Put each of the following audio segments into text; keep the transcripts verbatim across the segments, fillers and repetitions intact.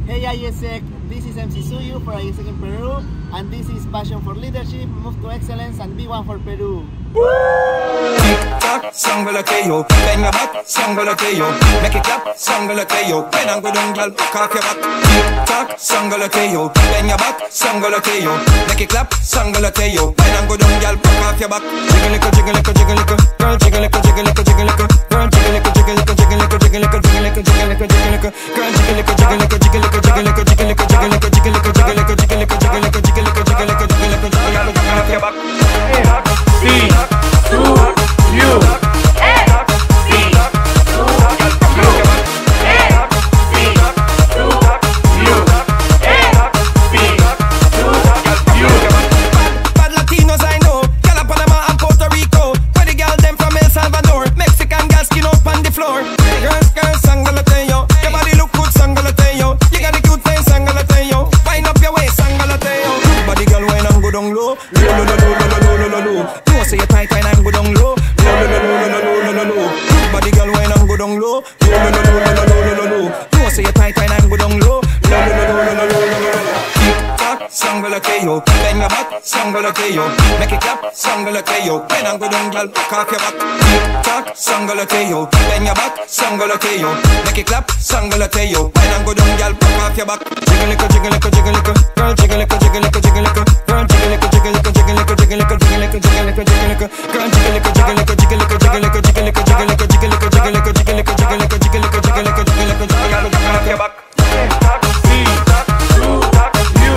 Hey I S E C, this is M C Suyu for I S E C in Peru, and this is Passion for Leadership, Move to Excellence, and Be One for Peru. Tick-tock, sangala kayo, bang your back, sangala kayo, make it clap, sangala kayo, pen and go down, girl, cock your back. Tick-tock, sangala kayo, bang your back, sangala kayo, make it clap, sangala kayo, pen and go down, girl, cock off your back. Jiggle it, jiggle it, jiggle it, girl, jiggle it, jiggle it, jiggle it, girl, jiggle it, jiggle it, jiggle it, jiggle it, jiggle it, jiggle it, jiggle it, girl, jiggle it, jiggle it, jiggle it, jiggle it, jiggle it, jiggle it, jiggle it, jiggle it, jiggle it, jiggle it, jiggle it, jiggle it, jiggle it, jiggle it, jiggle it, B to you. A B to you. A B to you. A B to you. Bad Latinos I know, girl up Panama and Puerto Rico. Where the girl them from El Salvador, Mexican girls skin up on the floor. Girls, girls, sangalateo, your body look good, sangalateo. You got a cute face, sangalateo. Wind up your waist, sangalateo. Body girl, wine and go down low, low, low, low, low, low, low, low, low. You say you tight, wine and go down low, low, low, low, low, low, low, low, low. Body girl, wine and go down low, low, low, low, low, low, low, low, low. You say you tight, wine and go down low, low, low, low, low, low, low, low, low. Tick-tock, sangala-kayo, bang your back, sangala-kayo, make it clap, sangala-kayo, pen and go down, girl, cock your back. Tick-tock, sangala-kayo, bang your back, sangala-kayo, make it clap, sangala-kayo, pen and go down, girl, cock your back. Jiggle it, jiggle it, jiggle it, girl, jiggle it, jiggle it, jiggle it, girl, jiggle it, jiggle it, jiggle it, jiggle it, jiggle it, jiggle it, jiggle it, girl, jiggle it, jiggle it, jiggle it, jiggle it, jiggle it, jiggle it, jiggle it, jiggle it, jiggle it, jiggle it, jiggle it, jiggle it, jiggle it, cock your back. B to you.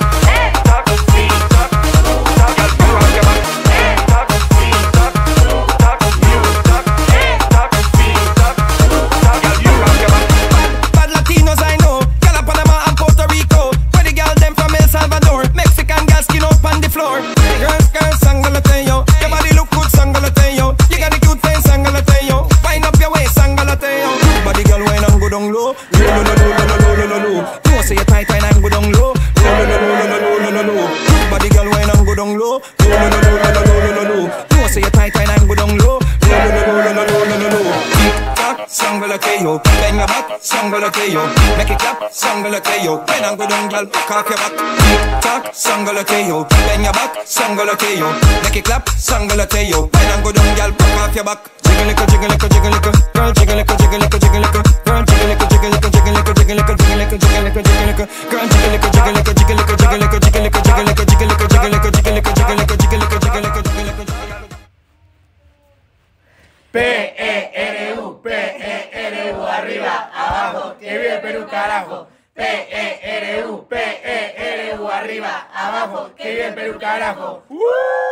Bad Latinos I know, girl up Panama and Puerto Rico. Where the girl them from El Salvador, Mexican girls skin up on the floor. Girls, girls, sangalateo, your body look good, sangalateo. You got a cute face, sangalateo. Wind up your waist, sangalateo. Body girl, wine and go down low, low, low, low, low, low, low, low, low. You say you tight, wine and go down low, low, low, low, low, low, low, low. Body girl, wine and go down low, low, low, low, low, low, low, low. You say you tight, wine and go down low, low, low, low, low, low, low, low. Tick-tock, sangala-kayo, bang your back, sangala-kayo, make it clap, sangala-kayo, pen and go down, girl, cock your back. Tick-tock, sangala-kayo, bang your back, sangala-kayo, make it clap, sangala-kayo, pen and go down, girl, cock your back. Jiggle it, jiggle it, jiggle it, girl, jiggle it, jiggle it, jiggle it, girl, jiggle it, jiggle it, jiggle it, jiggle it, jiggle it, jiggle it, jiggle it, girl, jiggle it, jiggle it, jiggle it, jiggle it, jiggle it, jiggle it, jiggle it, jiggle it, jiggle it, jiggle it, jiggle it, jiggle it, jiggle it, jiggle it. P E R U, P E R U, arriba, abajo, que vive el Perú, carajo. P E R U, P E R U, arriba, abajo, que vive el Perú, carajo.